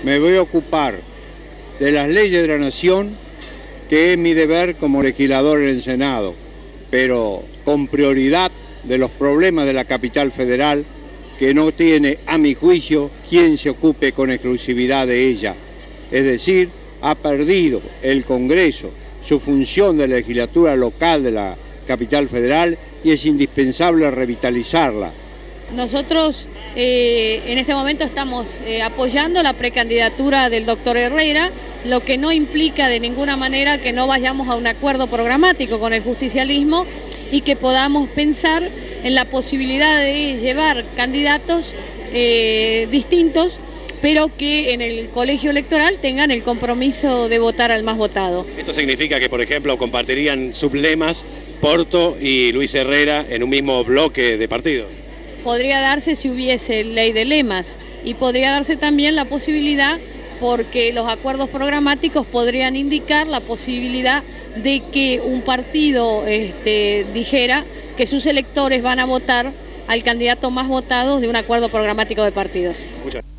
me voy a ocupar de las leyes de la nación, que es mi deber como legislador en el Senado, pero con prioridad de los problemas de la capital federal, que no tiene, a mi juicio, quien se ocupe con exclusividad de ella. Es decir, ha perdido el Congreso su función de legislatura local de la capital federal y es indispensable revitalizarla. Nosotros en este momento estamos apoyando la precandidatura del doctor Herrera, lo que no implica de ninguna manera que no vayamos a un acuerdo programático con el justicialismo y que podamos pensar en la posibilidad de llevar candidatos distintos, pero que en el colegio electoral tengan el compromiso de votar al más votado. ¿Esto significa que, por ejemplo, compartirían sublemas Porto y Luis Herrera en un mismo bloque de partidos? Podría darse si hubiese ley de lemas y podría darse también la posibilidad, porque los acuerdos programáticos podrían indicar la posibilidad de que un partido dijera que sus electores van a votar al candidato más votado de un acuerdo programático de partidos. Muchas gracias.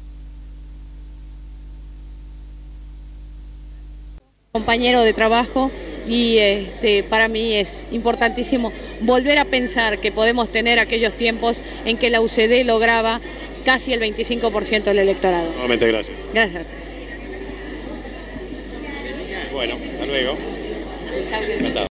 Compañero de trabajo y para mí es importantísimo volver a pensar que podemos tener aquellos tiempos en que la UCD lograba casi el 25% del electorado. Nuevamente gracias. Gracias. Bueno, hasta luego. Encantado.